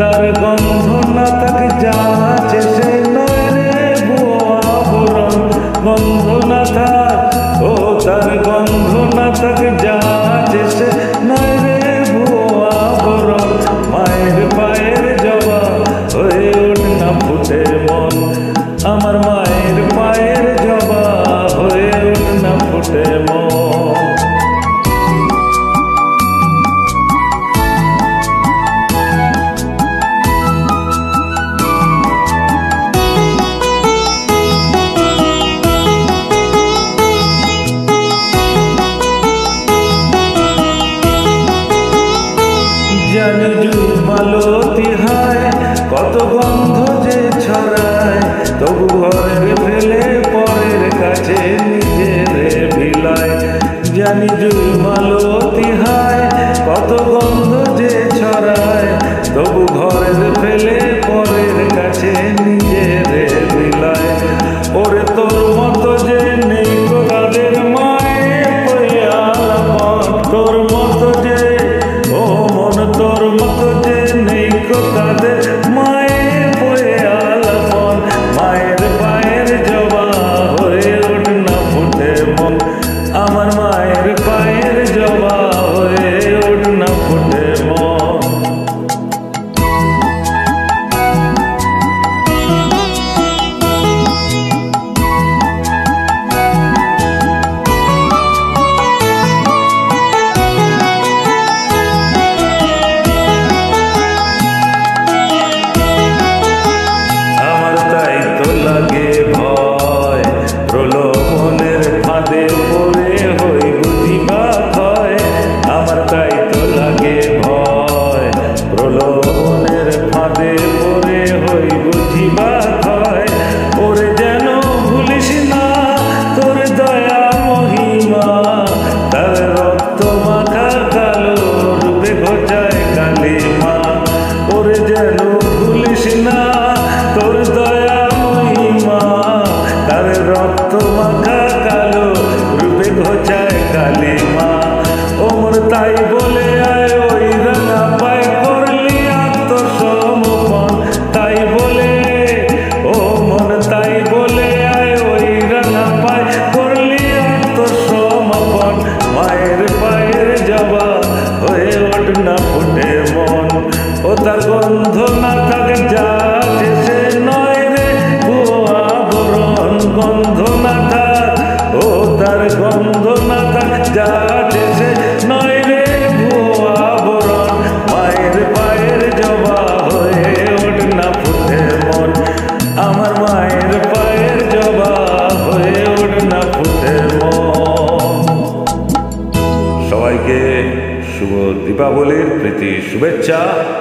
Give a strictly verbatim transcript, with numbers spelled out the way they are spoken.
তার গন্ধ না থাকে যা আছে সে নয় রে ভুয়া বরণ। গন্ধ না থাক ও তার গন্ধ না থাকে যা আছে সে নয় রে ভুয়া বরণ। মায়ের পায়ের জবা হয়ে ওঠ না ফুটে মন, আমার মায়ের পায়ের জবা হয়ে ওঠ না ফুটে মন। জানি জুই মালতী হায় কত গন্ধ যে ছড়ায়, তবু ঘরের ফেলে পরের কাছে নিজের ভিলায়। জানি জুই মালতী হায় কত গন্ধ যে ছড়ায়, তবু ঘরের ফেলে পরের কাছে নিজের ভিলায়। ওরে তোর মতো যে নেই তাদের মায়ের পয়ালাপন, তোর মতো যে ও মন তোর মতো যে নেই তাদের মায়ের পয়ালাপন। মায়ের পায়ের জবা হয়ে ওঠ না ফুটে মন, আমার মায়ের পায়ের জবা হয়ে ওঠ না ফুটে মন। লাগে ভয় প্রলোভনের ফাঁদে পড়ে হই বুঝিবা ভয়, আমার তাই তো লাগে ভয় প্রলোভনের ফাঁদে পড়ে হই বুঝিবা ভয়। ওরে যেন ভুলিস না তোর দয়া মহিমা, তার রক্ত মাখা কালো রূপে ঘোচায় কালিমা। ওরে যেন ভুলিস না তোর দয়া তার রক্ত মাখা কালো রূপে ঘোচায় কালিমা। ওমর তাই বলে আয় ওই রাঙা পায় করলি আত্মসমর্পণ, তাই বলে ও মন তাই বলে আয় ওই রাঙা পায় করলি আত্মসমর্পণ। মায়ের পায়ের জবা হয়ে ওঠ না ফুটে মন, ও তার গন্ধ না থাকে যা সে নয় রে ভুয়া বরণ। গন্ধ না থাক ও তার গন্ধ না থাক যা সে নয় রে ভুয়া বরণ। মায়ের পায়ের জবা হয়ে ওঠ না ফুটে মন, আমার মায়ের পায়ের জবা হয়ে ওঠ না ফুটে মন। সবাইকে শুভ দীপাবলির প্রীতি শুভেচ্ছা।